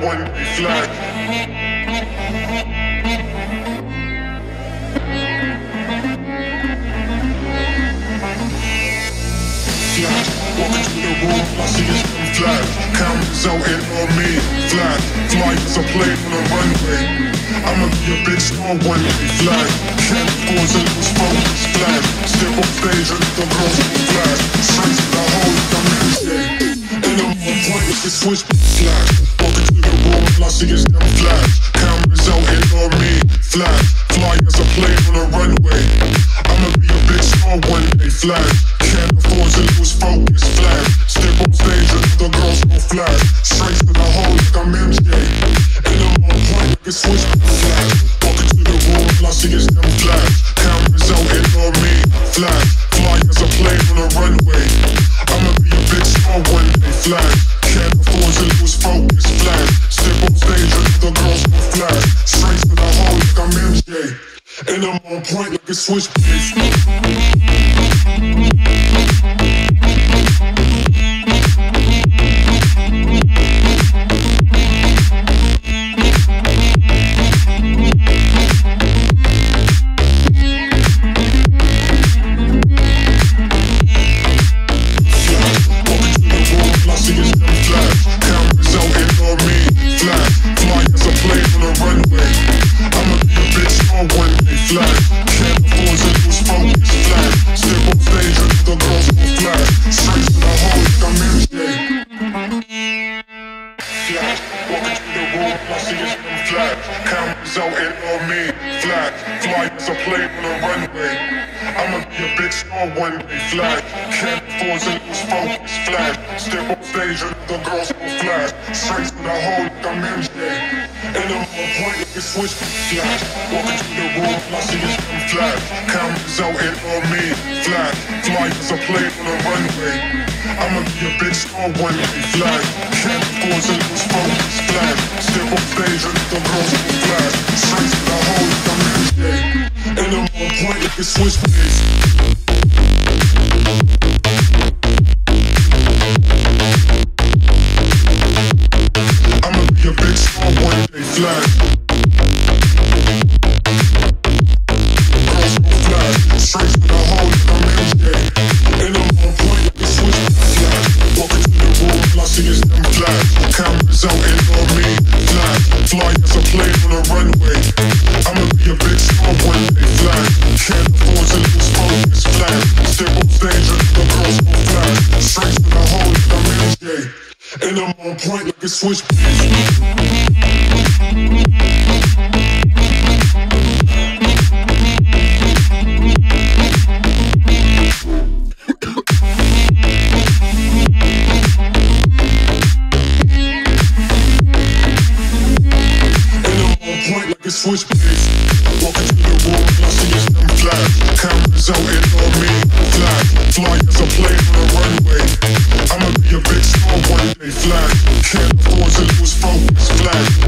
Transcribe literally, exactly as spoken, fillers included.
one day flag. Flash, walking through the room, I see it's them flash. Cameras out in on me, flash. Fly as a plane on a runway. I'ma be a big star one day, flash. Can't afford to lose focus, flash. Step on stage and the girls will flash. Straight to the hole, I'm in shade. And I'm on point with the switch, flash. Walking through the room, I see it's them flash. Cameras out in on me, flash. Fly as a plane on a runway. I'ma be a big star one day, flash. Can't afford to lose focus, flash. Step on stage and the girls will flash. Straight to the hole like I'm M J. And I'm on point like a switch, flash. Walking through the room, I see it's them flash. Cameras out in on me, flash. Fly as a plane on a runway. I'ma be a big star one day, flash. Can't afford to lose focus, flash. Step on stage and the girls will flash. Straight to the hole like I'm M J. And I'm on point like a switchblade. One day flash, can't afford to lose focus, flash. Step on stage and the girls will flash. Straight to the hole like I'm M J. And I'm on point like a switch, flash. Walking through the room, I see it's them flash. Cameras out in on me, flash. Fly as a plane on a runway. I'ma be a big star one day, flash. Can't afford to lose focus, flash. Step on stage and the girls will flash. Straight to the hole like I'm M J. And I'm on point like a switchblade. I'ma be a big star one day, flash. Girls will flash, straight to the hole like I'm M J. And I'm on point like a switch, flash. Walking through the room, I see it's them flash. Cameras out in on me, flash. Fly as a plane on a runway. I'ma be a big star one day, flash. Can't afford to lose focus, flash. Step on stage and the girls will flash. Straight to the hole like I'm M J. And I'm on point like a switchblade. Switchblade. Walking through the room, I see it's them flash. Cameras out in on me, flash. Fly as a plane on a runway. I'ma be a big star one day, flash. Can't afford to lose focus, flash.